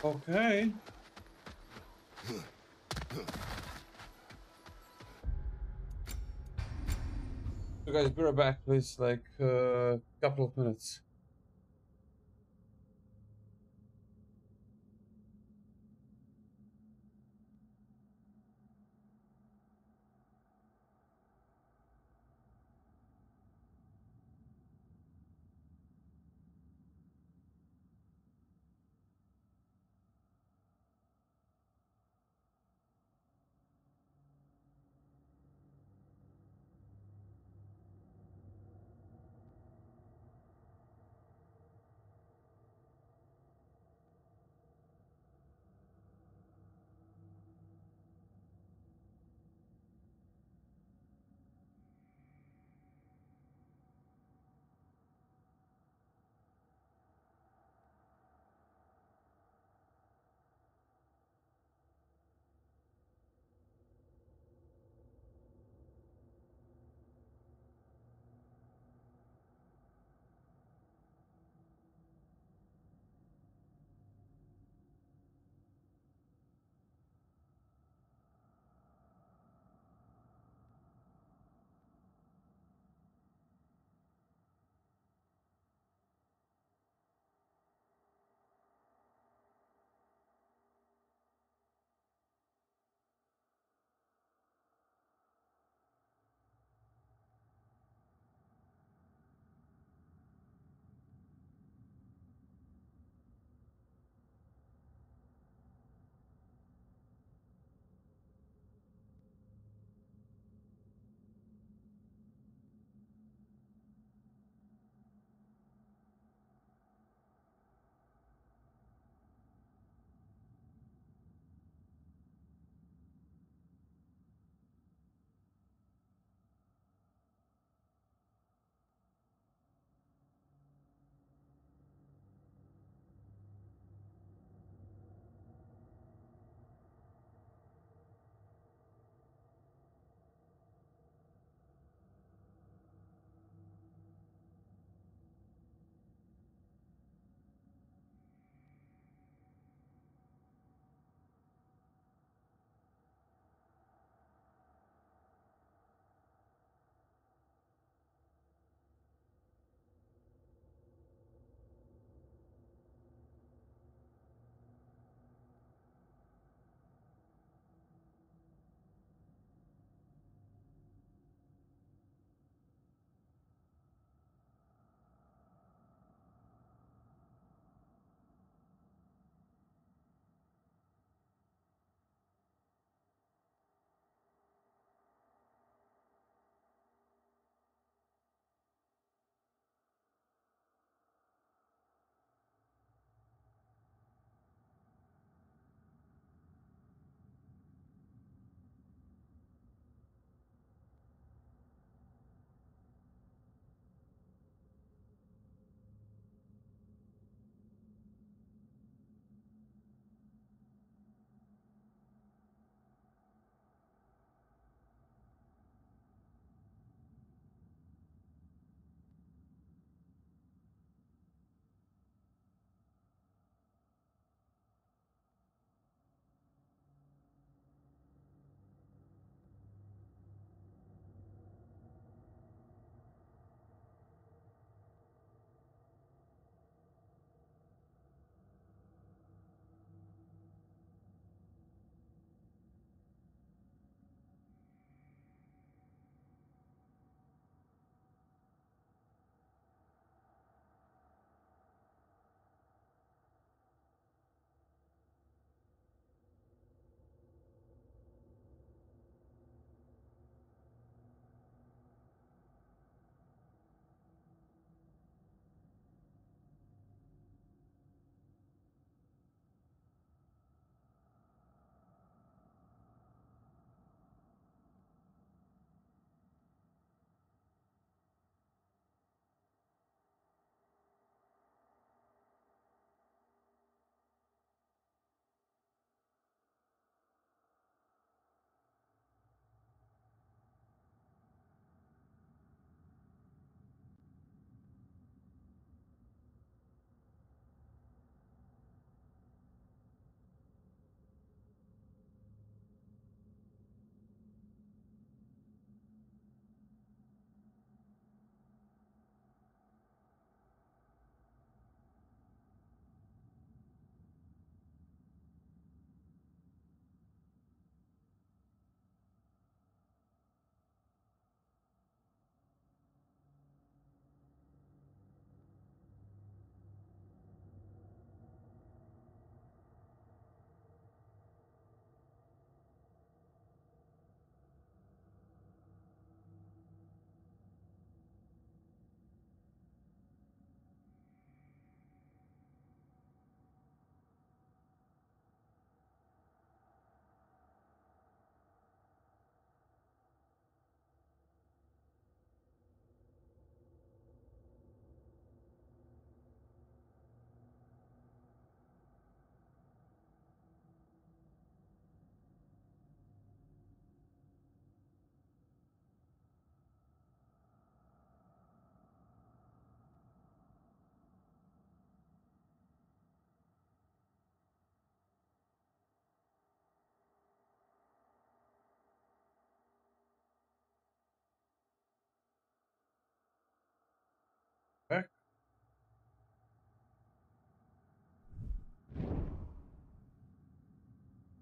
Okay. You guys, be right back, please. Like, couple of minutes.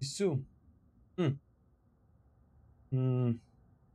Soon. Hmm. Hmm.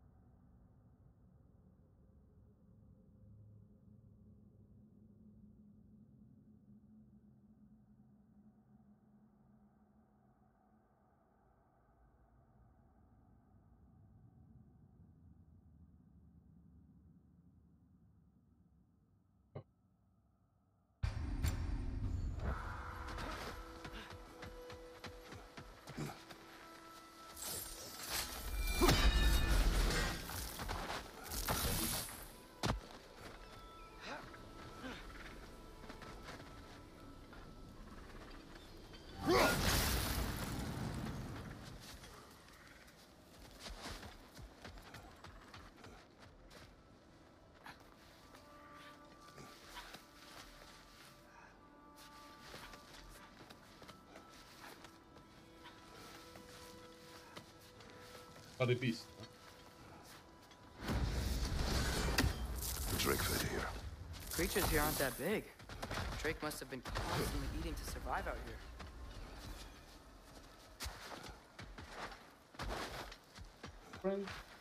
Bloody beast. Drake fed here. Creatures here aren't that big. Drake must have been constantly eating to survive out here. Friend.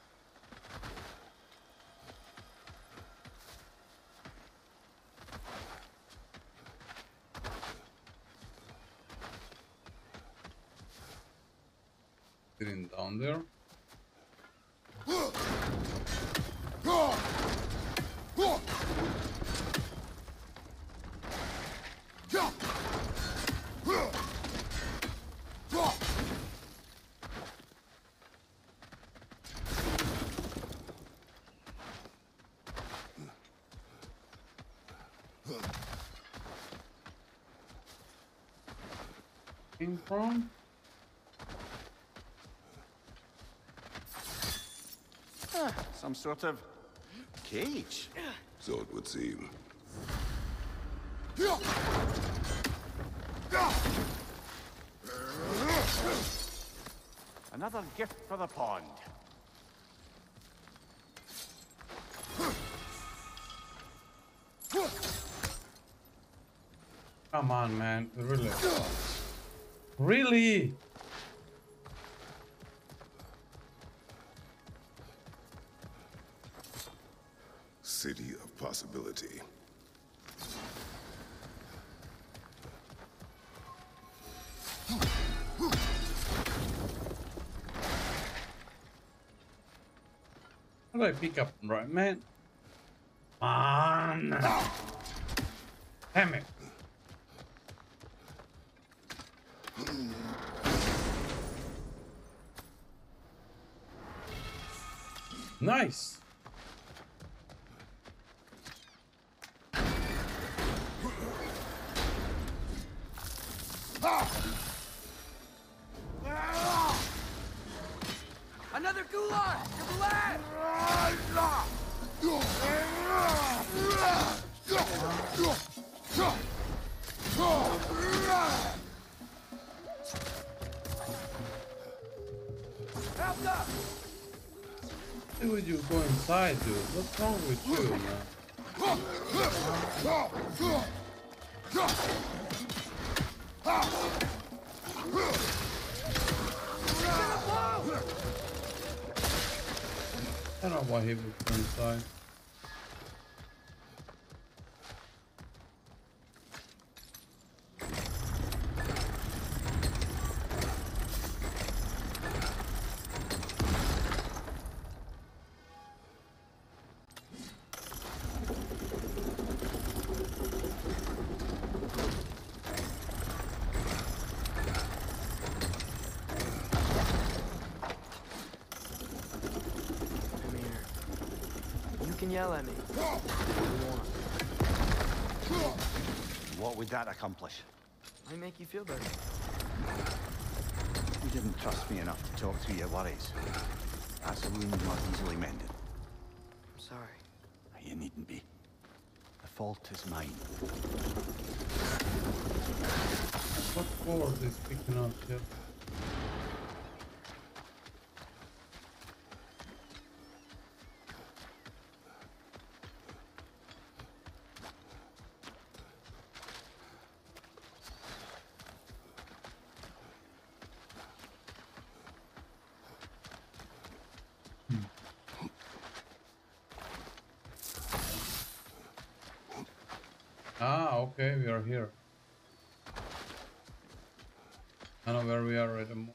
Getting down there. Came from? Some sort of cage. So it would seem. Another gift for the pond. Come on, man. Really? Really? City of possibility. How do I pick up right, man? On. Damn it. Nice. Another goulash! You're glad! Help up! Why would you go inside, dude? What's wrong with you, man? I don't know why he would go inside. Come here. You can yell at me. If you want. What would that accomplish? Might make you feel better. You didn't trust me enough to talk through your worries. That's a wound not easily mended. I'm sorry. You needn't be. The fault is mine. What for is picking up here? Okay, we are here. I don't know where we are anymore.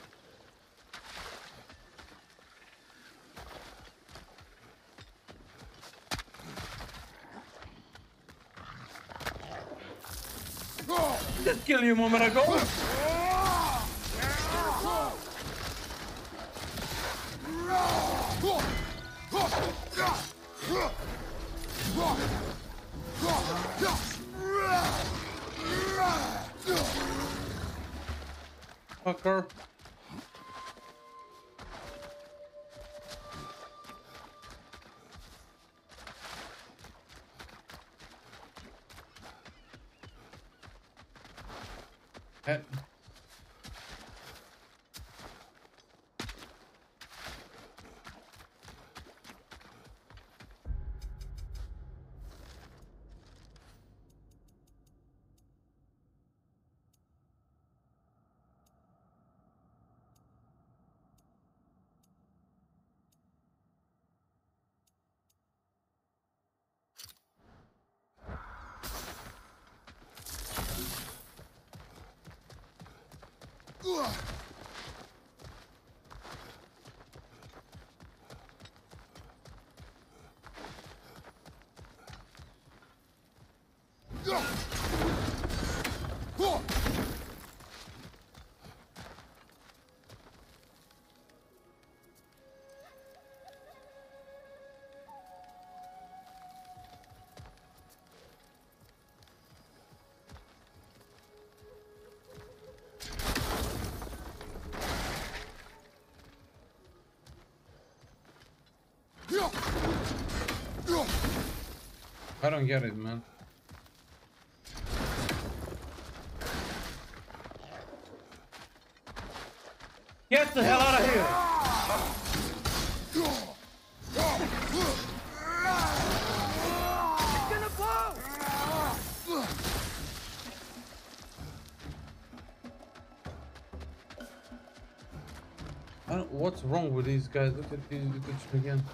Just kill you a moment ago. Fucker. Head. I don't get it, man. Get the hell out of here! It's gonna blow! I don't, what's wrong with these guys? Look at these, look at them again.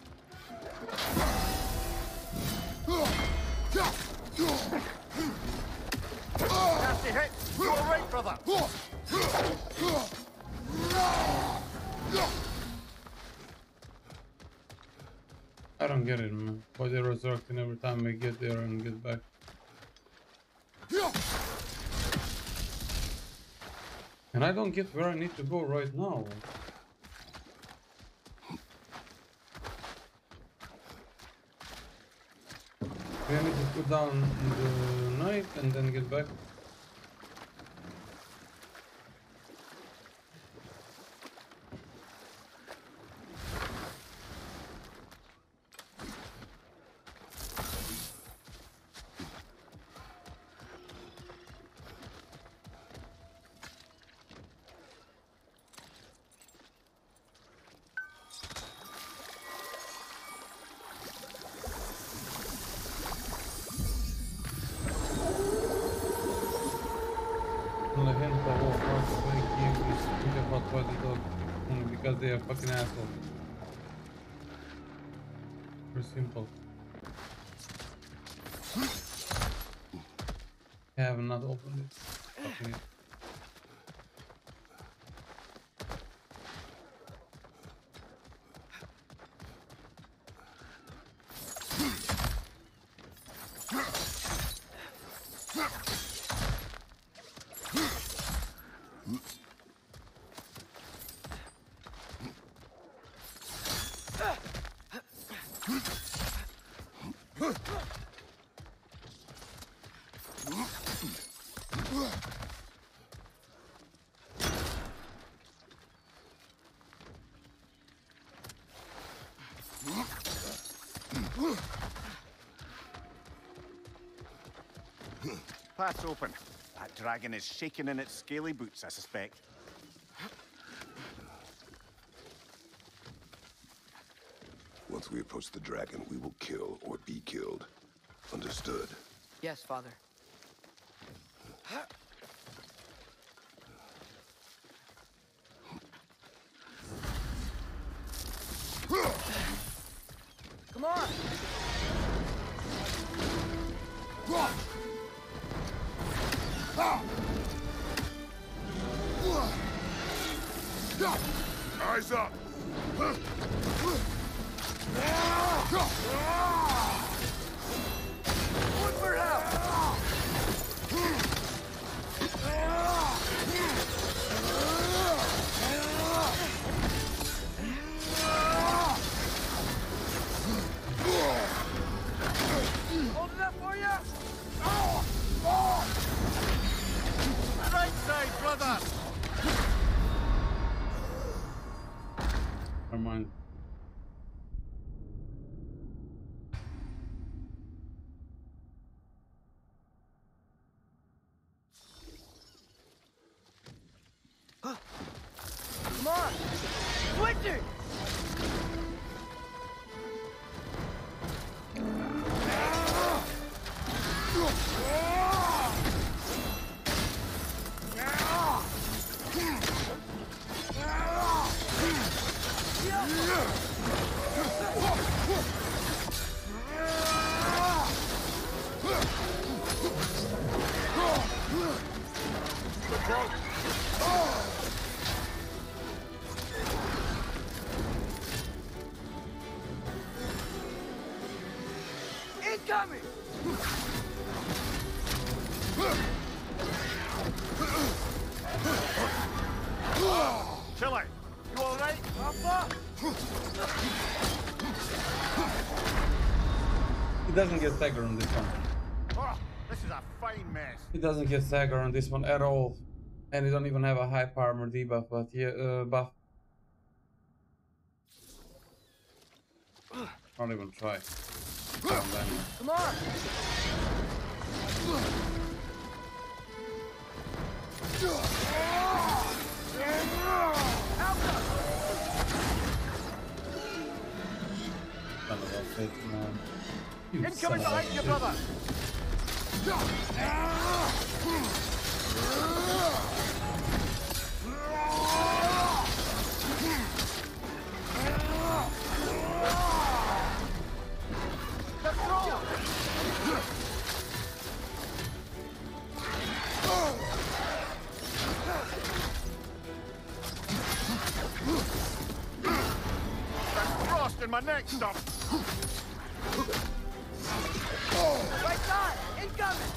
Nasty hit! You alright, brother? I don't get it, man. Why they resurrecting every time I get there and get back? And I don't get where I need to go right now. Do I need to put down the knife and then get back? La gente will want to play games about what they do because they are fucking assholes. Very simple. I have not opened it. Fucking it. Path's open. That dragon is shaking in its scaly boots, I suspect. Once we approach the dragon, we will kill or be killed. Understood? Yes, Father. Come on! Eyes up! Look for help! Hold it up for you! Right side, brother! Never mind. Come on! Switching! Incoming! Chile, you alright? Papa! He doesn't get stagger on this one. Oh, this is a fine mess. He doesn't get stagger on this one at all. And he don't even have a high armor debuff, but yeah, buff. Don't even try. Come on! Son of a bitch, man. You son Incoming of a behind you, bitch. brother! That's frost in my neck stuff! Right side! Incoming!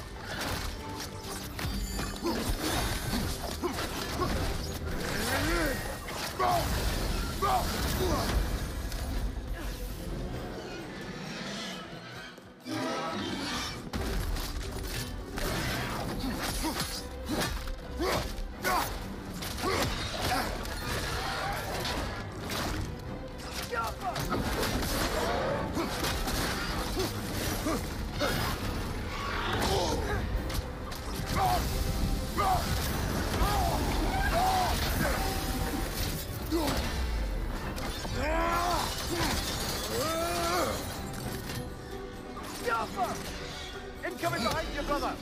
Incoming behind you, brother!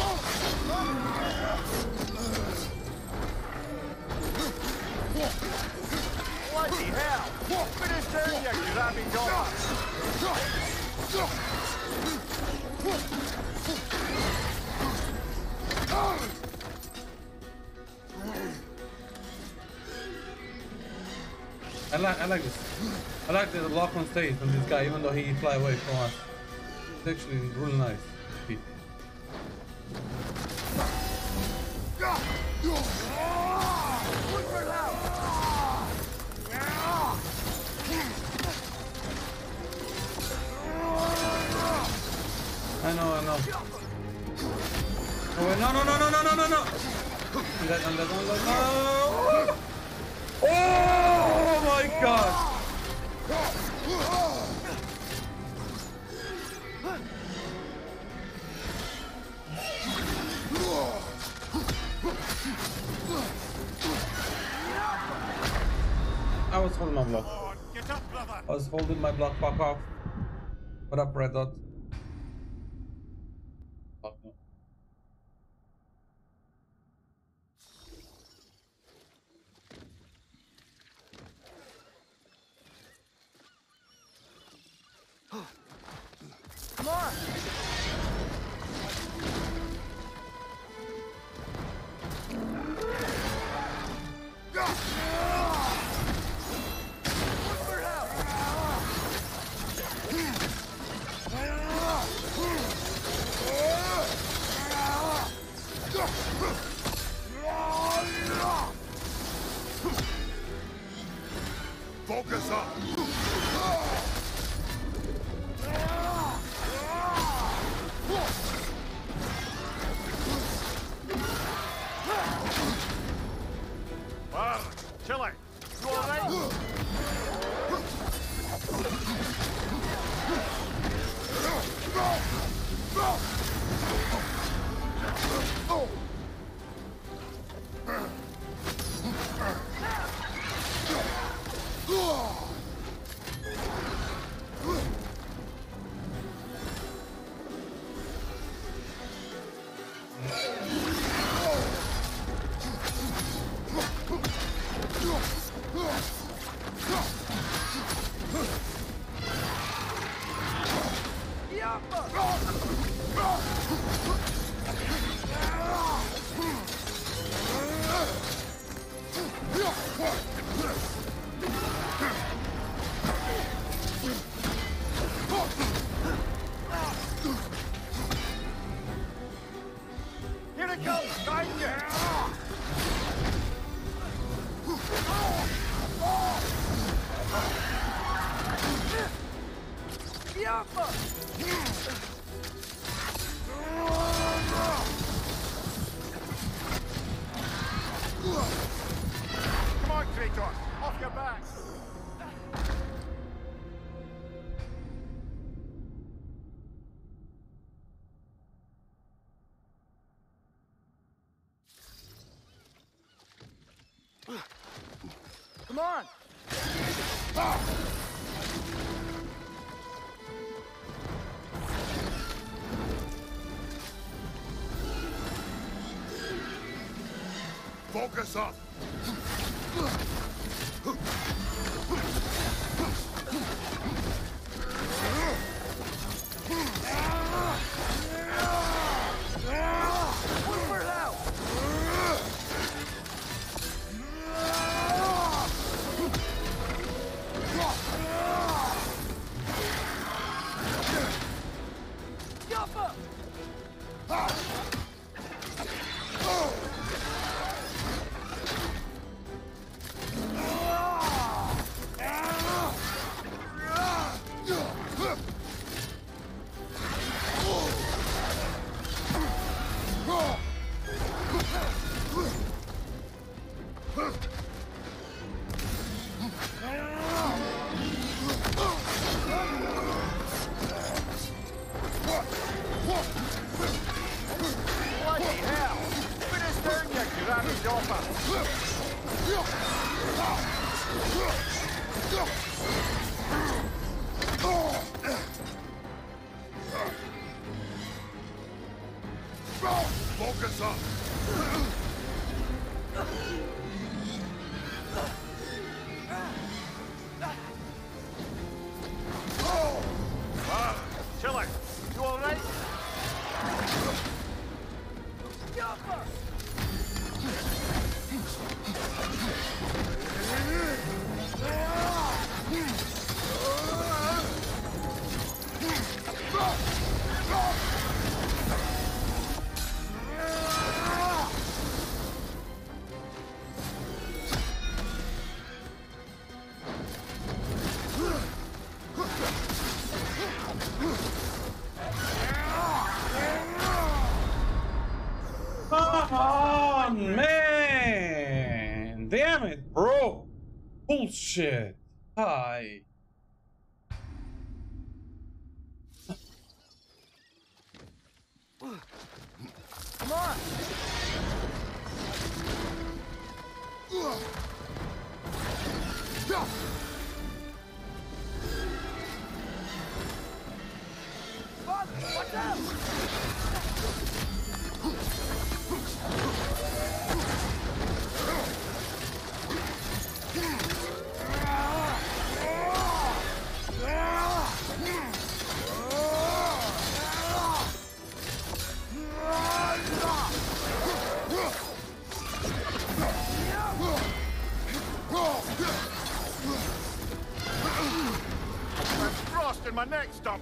Bloody hell! Finish down, you grabbing dog! I like this. I like the lock on stage from this guy, even though he fly away from us. It's actually really nice. I know. Oh wait, no! No! Oh my god! I was holding my block. Oh, get up, brother! I was holding my block. Fuck off. What up, Red Dot? Fuck no. Come on! Focus up! Chile, you alright? Here it goes! Right here! Come on, Kratos, off your back. Come on! Focus up! Bloody hell! Put us down, you grabby dopper! Focus up! Chile, you alright? Come on, man! Damn it, bro! Bullshit! Hi. Come on! Father, watch out! I'm frost in my neck stump!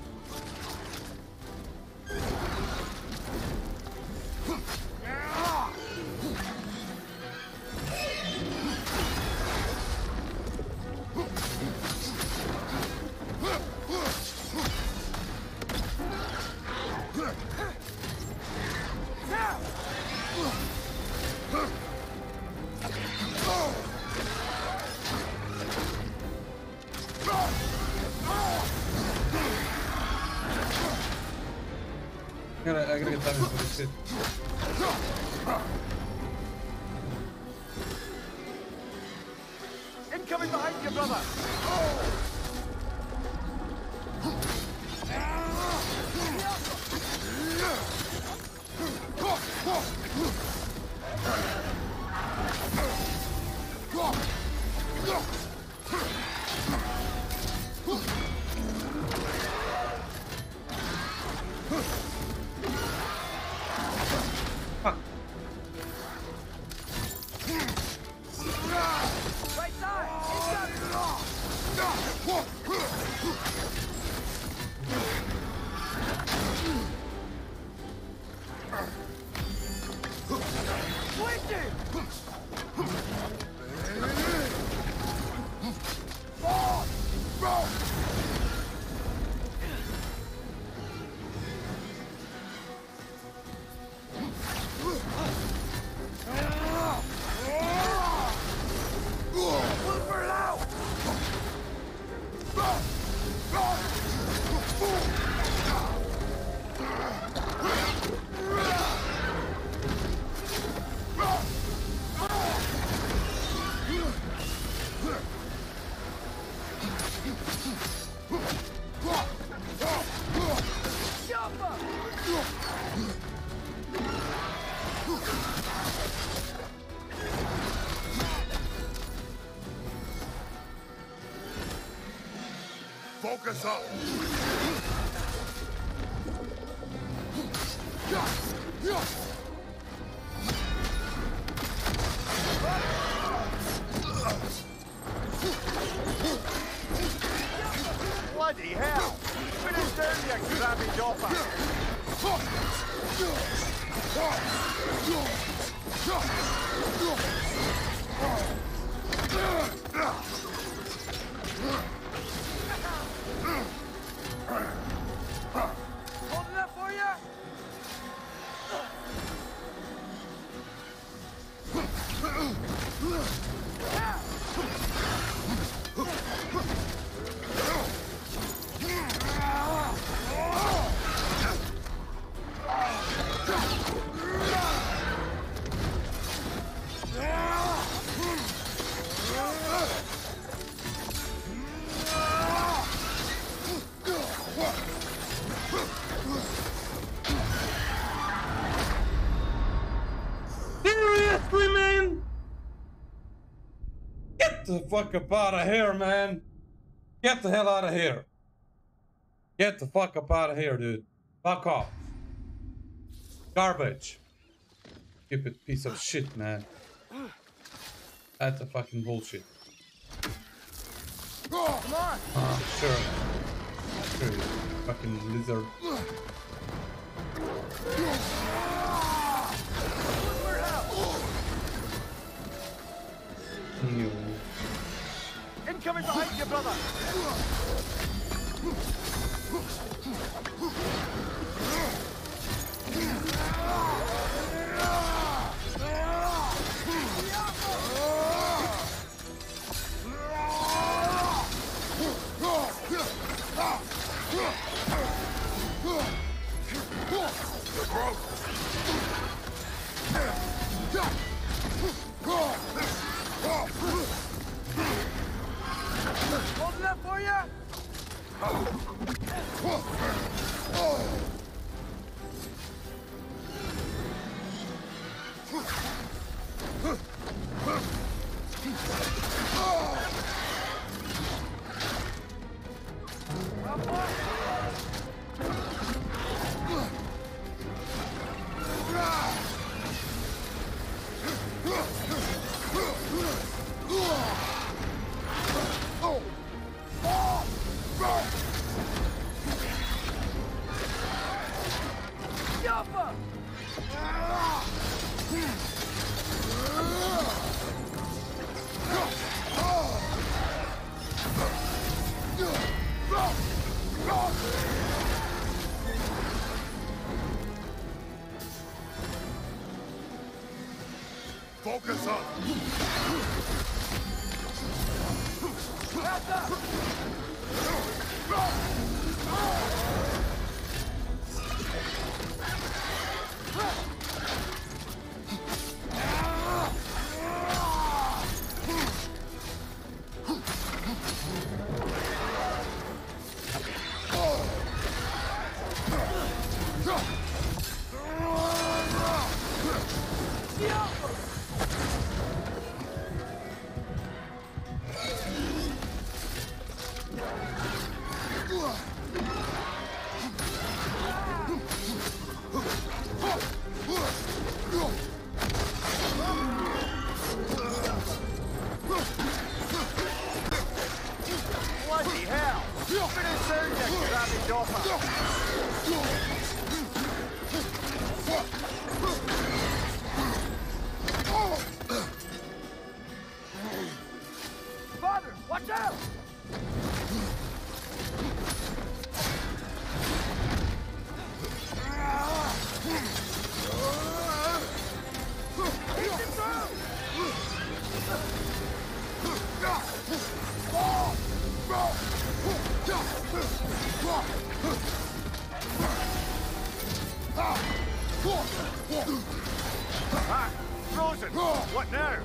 I gotta get damage for this shit. Incoming behind you, brother! Fuck. Right side! Focus up! Bloody hell! Finish down, you grabby dopper! Holding that for you? Seriously, man? Get the fuck up out of here, man. Get the hell out of here. Get the fuck up out of here, dude. Fuck off. Garbage. Stupid piece of shit, man. That's a fucking bullshit. Come on! Sure. Sure, you fucking lizard. You. Incoming behind you, brother! Holding that for you? Focus up! Bloody hell! Finish soon, you grabby dopper! Father, watch out! Ah, frozen! What now?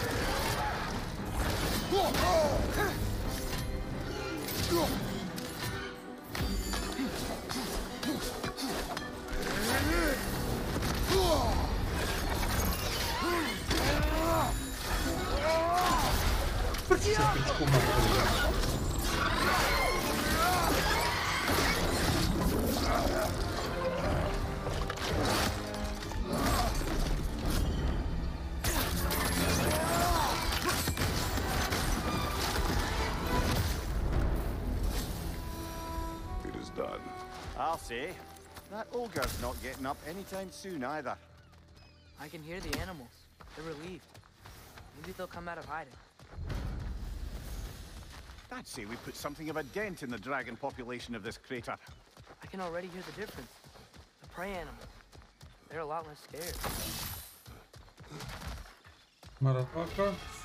It is done. I'll say. That ogre's not getting up anytime soon either. I can hear the animals. They're relieved. Maybe they'll come out of hiding. I'd say we put something of a dent in the dragon population of this crater. I can already hear the difference. The prey animals. They're a lot less scared. Motherfucker.